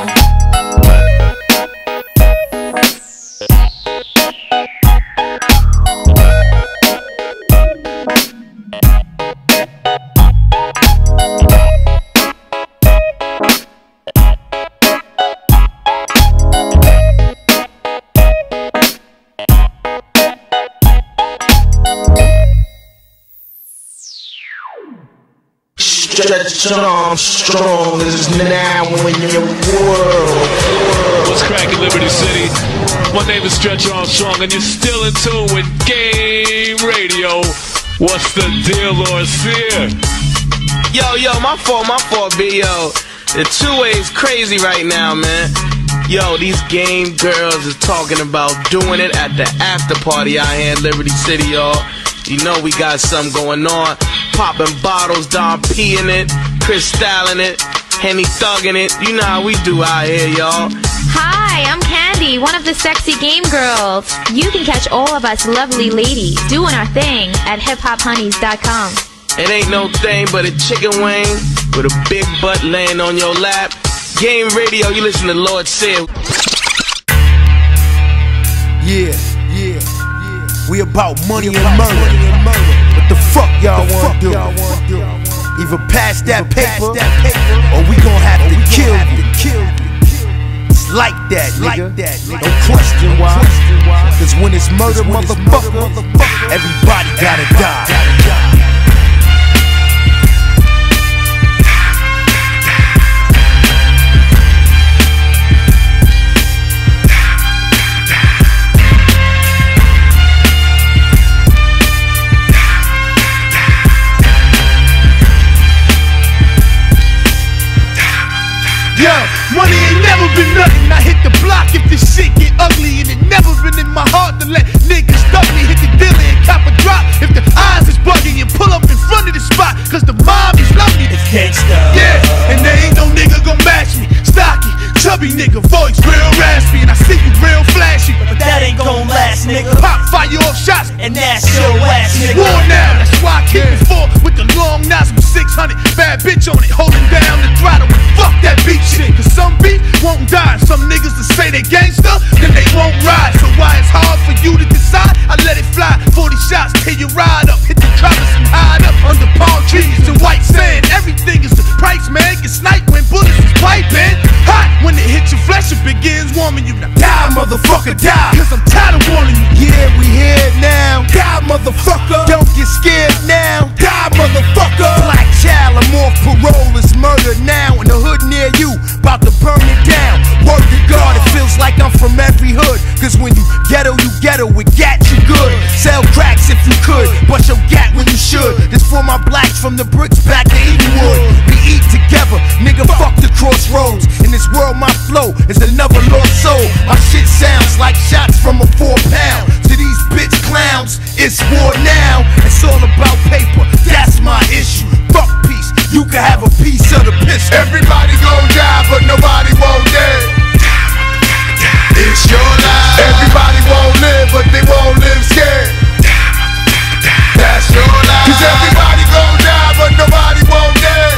Stretch Armstrong is now in your world.
What's cracking, Liberty City? My name is Stretch Armstrong, and you're still in tune with Game Radio. What's the deal, Lord Sear?
Yo, yo, my fault, my fault, B, yo. The two-way's crazy right now, man. Yo, these game girls is talking about doing it at the after party out here in Liberty City, y'all. You know we got something going on. Popping bottles, Don P in it, Crystalling it, Henny thugging it. You know how we do out here, y'all.
Hi, I'm Candy, one of the sexy game girls. You can catch all of us lovely ladies doing our thing at hip hop honeys dot com.
It ain't no thing but a chicken wing with a big butt laying on your lap. Game Radio, you listen to Lord Sear.
Yeah, yeah, yeah. We about money and murder. What the fuck y'all wanna do? Either pass that paper, or we gon' have to kill you. It's like that, nigga. Don't question why. Cause when it's murder, motherfucker, everybody gotta die.
Yo, money ain't never been nothing. I hit the block if this shit get ugly, and it never been in my heart to let niggas stop me. Hit the dealer and cop a drop if the eyes is bugging. And pull up in front of the spot, cause the mob is loving it. It's gangsta. Yeah, and there ain't no nigga gon' match me. Stocky, chubby nigga, voice real raspy, and I see you real flashy,
but that ain't gon' last, nigga.
Pop fire off shots,
and that's your ass, nigga.
War now, that's why I keep it full with the long nozzle six hundred. Bad bitch on it, holding down the throttle. Fuck that beat shit, cause some beat won't die. Some niggas that say they gangsta, then they won't ride. So why it's hard for you to decide? I let it fly, forty shots till you ride up. Hit the droppers and hide up under palm trees and white sand. Everything is the price, man. Get sniped when bullets is piping. Hot when it hits your flesh, it begins warming you. Now die, motherfucker, die. Cause I'm tired of warning you.
Yeah, we here now. Die, motherfucker. Don't get scared now. Die, motherfucker. Black child, I'm off parole. It's murder now in the hood near you. About to burn it down. Word to God, it feels like I'm from every hood. Cause when you ghetto, you ghetto. It gat you good. Sell cracks if you could, but your gat when you should. This for my blacks from the bricks back to Edenwood. We eat together, nigga, fuck the crossroads. In this world, my flow is another lost soul. My shit sounds like shots from a four pound. To these bitch clowns, it's war now. It's all about paper, that's my issue. Fuck peace, you can have a piece of the pistol.
Everybody gon' die, but nobody won't dead. It's your life. Everybody won't live, but they won't live scared. That's your life. Cause everybody gon' die, but nobody won't dead.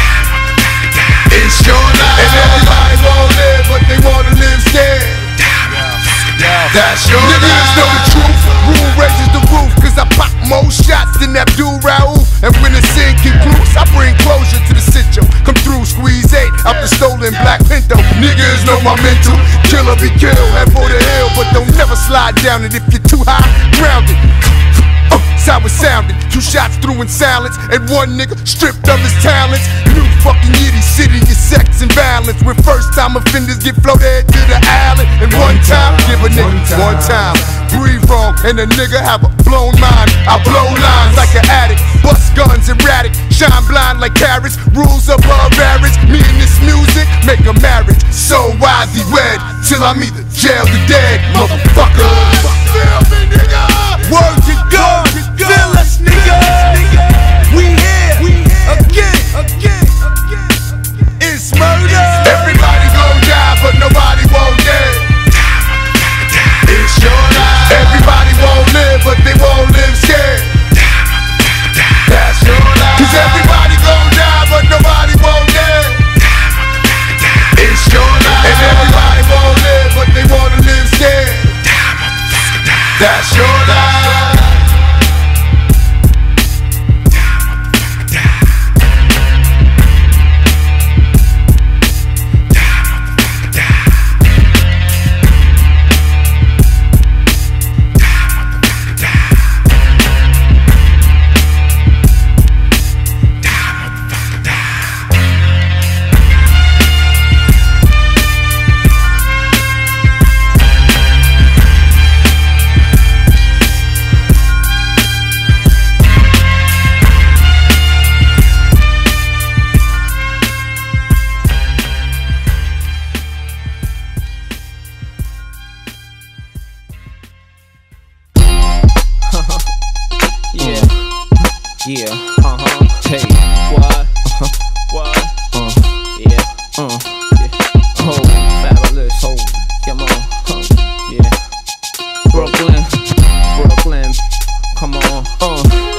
It's your life. And everybody won't live, but they wanna live scared. That's your life. Niggas know the truth. Rule raises the roof, cause I pop more shots than Abdul Raouf. And when the sin concludes, I bring closure to the sitio. Come through, squeeze eight out the stolen Black Pinto. Niggas know my mental. Killer be killed, head for the hill, but don't never slide down it if you're too high, grounded. Uh, that's how it sounded. Two shots through in silence, and one nigga stripped of his talents. New fucking Yiddy City is sex and violence. When first time offenders get floated to the island. And one time, give a nigga one time. Breathe wrong, and a nigga have a blown mind. I blow lines like an addict. Bust guns erratic. shine blind like carrots. Rules above average. Me and this music make a marriage. So wisely wed till I meet the jail the dead, motherfucker. Feel me, nigga. Word to God. Feel us, nigga. We here again. Again. It's murder. Everybody gon' die, but nobody won't dead. It's your life. Everybody won't live, but they won't live scared. That's your life. Cause everybody gon' die, but nobody won't dead. It's your life. And everybody won't live, but they wanna live scared. That's your life.
Yeah, uh-huh, hey, what, uh-huh, what, uh, yeah, uh, yeah, oh, fabulous, oh, come on, uh, yeah, Brooklyn, Brooklyn, come on, uh,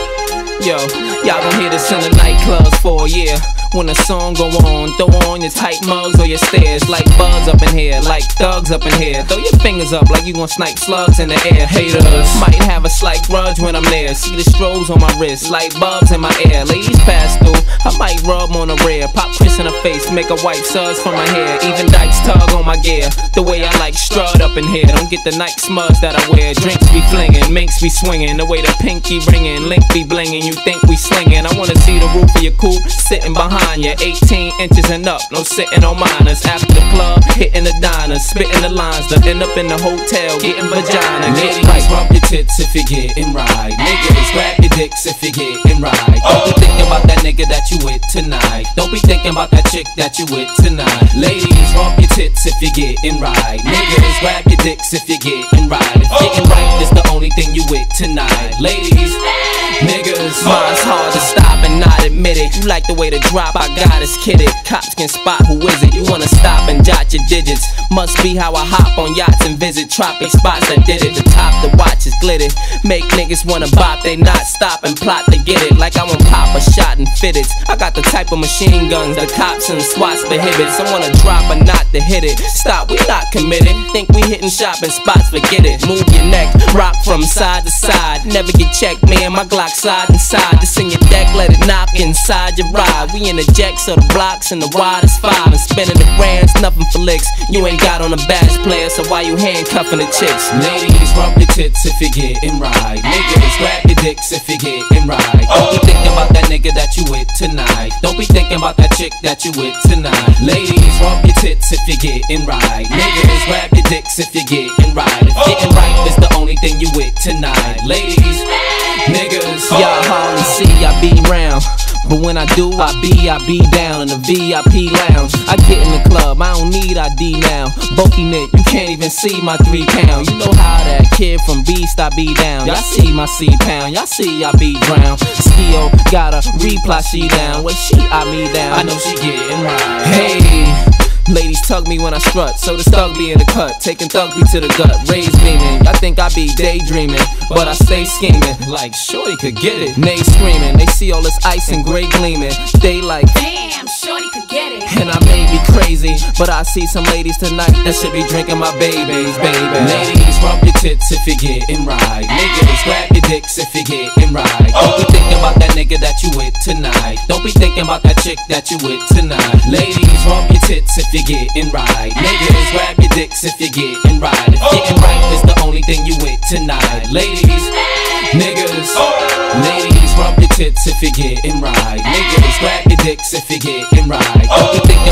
yo, y'all gon' hear this in the nightclubs for a year. When the song go on, throw on your tight mugs or your stares. Like bugs up in here, like thugs up in here. Throw your fingers up like you gon' snipe slugs in the air. Haters might have a slight grudge when I'm there. See the strobes on my wrist, like bugs in my ear. Ladies pass through, I might rub on a rear. Pop Chris in her face, make her wipe suds from my hair. Even dykes tug on my gear, the way I like strut up in here. Don't get the night smugs that I wear. Drinks be flinging, minks be swinging. The way the pinky ringing, link be blinging. You think we slinging? I wanna see the roof of your coupe sitting behind you, eighteen inches and up, no sitting on minors. After the club, hitting the diners, spitting the lines, to end up in the hotel, getting vagina.
Ladies, rub your tits if you're getting right. Niggas, grab your dicks if you're getting right. Don't be thinking about that nigga that you with tonight. Don't be thinking about that chick that you with tonight. Ladies, rub your tits if you're getting right. Niggas, grab your dicks if you're getting right. If getting right is the only thing you with tonight. Ladies, niggas,
mine's hard to stop and not admit it. You like the way to drop, I got us kidded. Cops can spot who is it. You wanna stop and jot your digits. Must be how I hop on yachts and visit tropic spots that did it. The top, the watch is glittered. Make niggas wanna bop, they not stop and plot to get it. Like I want pop a shot and fit it. I got the type of machine guns the cops and SWATs prohibit. So wanna drop or not to hit it. Stop, we not committed. Think we hitting shopping spots, forget it. Move your neck, rock from side to side. Never get checked, man, my Glock slide inside. This in your deck, let it knock inside your ride. We in the jacks of the blocks and the widest five. And spending the grands, nothing for licks. You ain't got on a badge player, so why you handcuffing the chicks?
Ladies, rub your tits if you're getting right. Niggas, grab your dicks if you're getting right. Don't be thinking about that nigga that you with tonight. Don't be thinking about that chick that you with tonight. Ladies, rub your tits if you're getting right. Niggas, grab your dicks if you're getting right. If getting right is the only thing you with tonight. Ladies, niggas,
y'all hardly see I be round. But when I do, I be, I be down in the V I P lounge. I get in the club, I don't need I D now. Bulky knit, you can't even see my three pound. You know how that kid from Beast I be down. Y'all see my C pound, y'all see I be drowned. Skio got a reply she down. When she I me down, I know she getting right. Hey, ladies tug me when I strut, so the thug be in the cut. Taking thugby to the gut, rays beaming. I think I be daydreaming, but I stay scheming. Like shorty could get it. Nay screaming, they see all this ice and gray gleaming. They like,
damn, shorty could get it.
And I may be crazy, but I see some ladies tonight that should be drinking my babies, baby.
Ladies, rub your tits if you're getting right. Niggas, grab your dicks if you're getting right. Don't be thinking about that nigga that you with tonight. Don't be thinking about that chick that you with tonight. Ladies, rub your tits if you're getting right. Niggas, grab your dicks if you're getting right. If getting right is the only thing you with tonight. Ladies, niggas, ladies, rub your tits if you're getting right. Niggas, grab your dicks if you're getting right. Don't be thinking about that nigga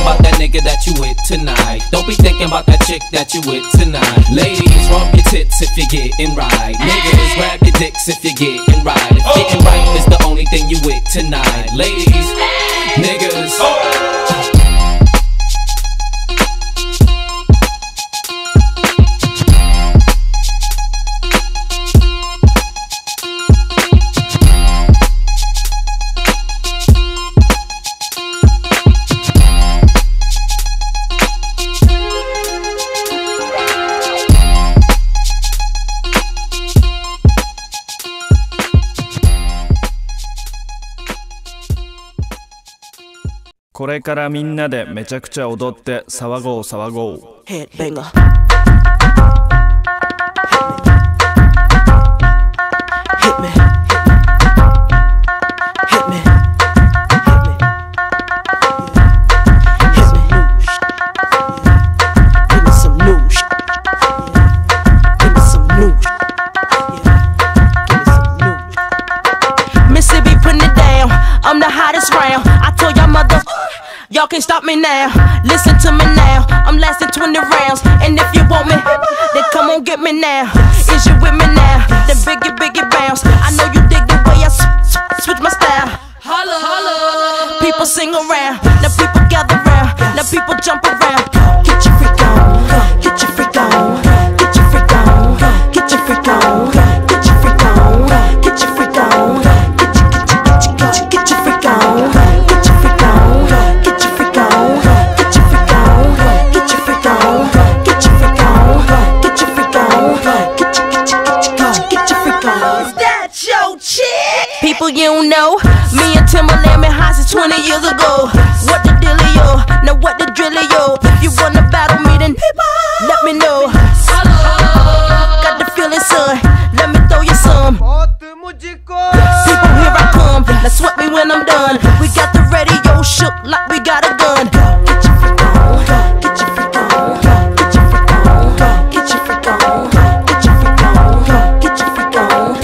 nigga that you with tonight. Don't be thinking about that chick that you with tonight. Ladies, rub your tits if you're getting right. Niggas, grab your dicks if you're getting right. If getting right is the only thing you with tonight. Ladies, niggas.
これからみんなでめちゃくちゃ踊って騒ごう騒ごう。
Headbanger. Hit me. Hit me. Hit me. Give me some new shit. Give me some new shit. Give me some new shit. Mississippi putting it down. I'm the hottest round. I told y'all mother. Y'all can't stop me now, listen to me now. I'm lasting twenty rounds, and if you want me, then come on get me now. Is you with me now? Then biggie, biggie bounce. I know you dig the way I switch my style. Holla, holla. People sing around, now people gather round, now people jump around. Get your freak on, get your freak on, get your freak on, get your freak on, get your freak on, get your freak on, get your get your get your freak on. People you don't know, me and Timberland been high since twenty years ago. What the dealio? Now what the drillio? If you wanna battle me, then let me know. Got the feeling, son. Let me throw you some. People, here I come. Now sweat me when I'm done. We got the radio shook like we got a gun. Get your freak on, get your freak on, get your freak on, get your freak on, get your freak on, get your freak on.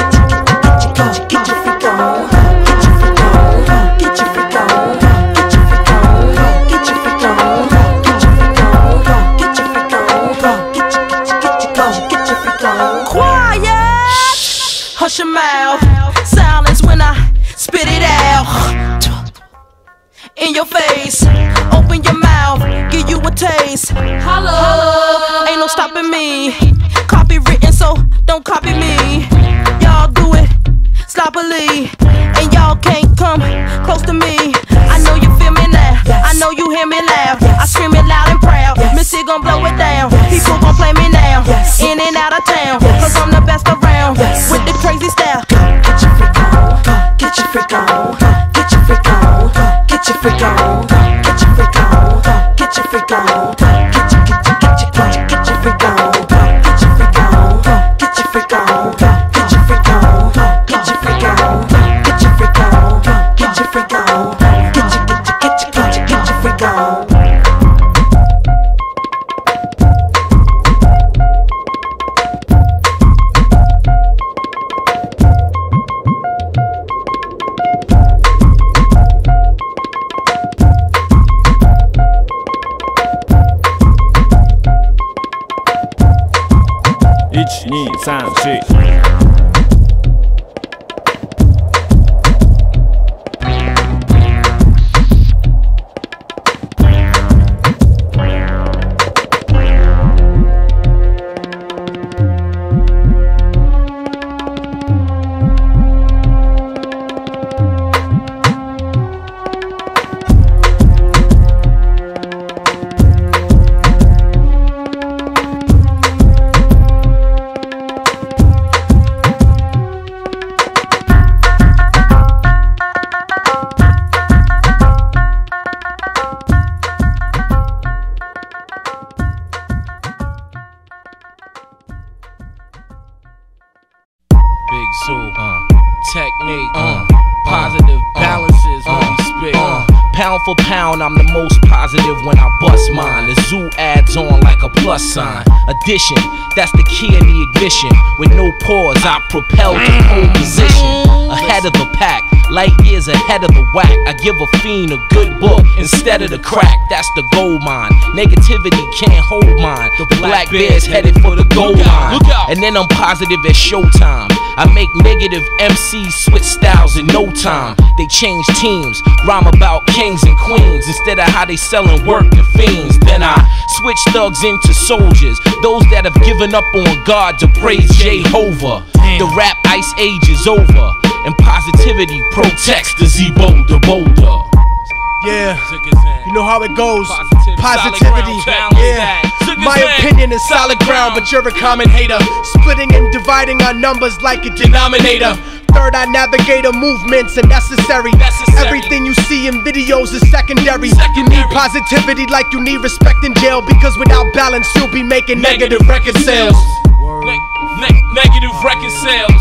Hush your mouth, silence when I spit it out. In your face, open your mouth, give you a taste. Holla, ain't no stopping me. Copywritten, so don't copy me. Y'all do it sloppily, and y'all can't come close to me. I know you feel me now, I know you hear me loud. I scream it loud and proud, Missy gon' blow it down. People gon' play me now, in and out of town, cause I'm the best around, with the crazy style. Get your freak on, get your freak on, get your freak on, get your freak on, get your freak on, get your freak on, get your get your get your get your freak on, get your freak on, get your freak on, get your freak on, get your freak on, get your freak on, get your freak on, get your get your get your get your get your freak on.
one, two, three, four.
For pound, I'm the most positive when I bust mine. The zoo adds on like a plus sign. Addition, that's the key of the ignition. With no pause, I propel to pole position. ahead of the pack, light years ahead of the whack. I give a fiend a good book instead of the crack. That's the gold mine. Negativity can't hold mine. The black bear's headed for the gold line. And then I'm positive at showtime. I make negative M Cs switch styles in no time. They change teams, rhyme about kings and queens instead of how they sellin' work to fiends. Then I switch thugs into soldiers, those that have given up on God to praise Jehovah. The rap ice age is over, and positivity protects the Z boulder boulder.
Yeah, you know how it goes. Positivity, yeah. My opinion is solid ground, but you're a common hater. Splitting and dividing our numbers like a denominator. Third eye navigator movements are necessary. Everything you see in videos is secondary. You need positivity like you need respect in jail, because without balance you'll be making negative record sales.
Ne ne negative record sales.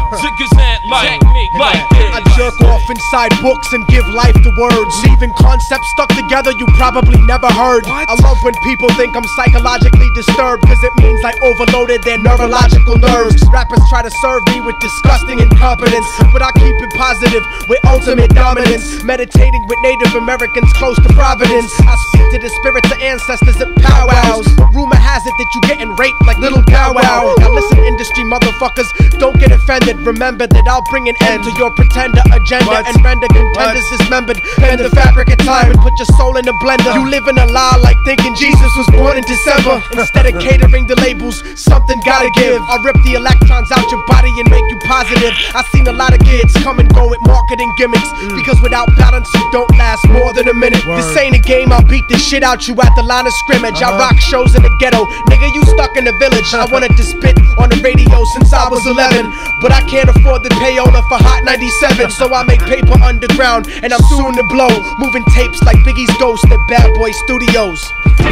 Like, like
I jerk off inside books and give life to words, leaving concepts stuck together you probably never heard. I love when people think I'm psychologically disturbed, cause it means I overloaded their neurological nerves. Rappers try to serve me with disgusting incompetence, but I keep it positive with ultimate dominance. Meditating with Native Americans close to Providence, I speak to the spirits of ancestors at powwows. But rumor has it that you getting raped like little Bow Wow. Now listen industry motherfuckers, don't get offended. Remember that I'll bring an end to your pretender agenda what? and render contenders what? dismembered. Bend the fabric of time and put your soul in a blender. You live in a lie like thinking Jesus was born in December. Instead of catering the labels, something gotta give. I rip the electrons out your body and make you positive. I seen a lot of kids come and go with marketing gimmicks, mm. because without balance you don't last more than a minute. Word. This ain't a game, I'll beat the shit out you at the line of scrimmage. uh-huh. I rock shows in the ghetto, nigga you stuck in the village. I wanted to spit on the radio since I was eleven, but I can't afford the payola for Hot ninety-seven, so I make paper underground and I'm soon to blow, moving tapes like Biggie's Ghost at Bad Boy Studios.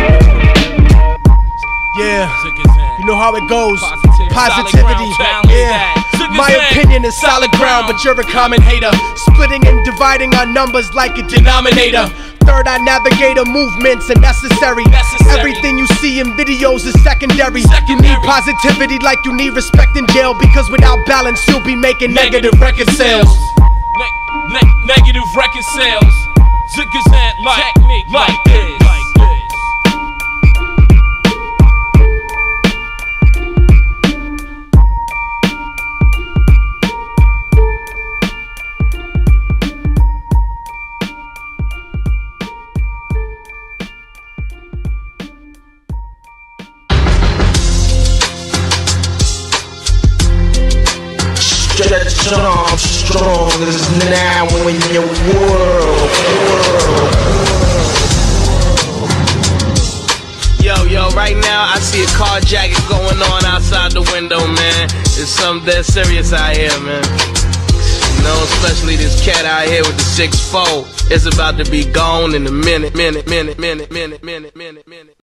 Yeah, you know how it goes. Positivity, yeah. My opinion is solid ground, but you're a common hater. Splitting and dividing our numbers like a denominator. Third eye navigator movements are necessary. Everything you see in videos is secondary. You need positivity like you need respect in jail, because without balance you'll be making negative record sales.
Ne ne negative record sales. Zigazant like technique like this.
Stretch Armstrong is now in your world.
Yo, yo, right now I see a carjacking going on outside the window, man. There's something dead serious out here, man. You know, especially this cat out here with the six four. It's about to be gone in a minute, minute, minute, minute, minute, minute, minute, minute.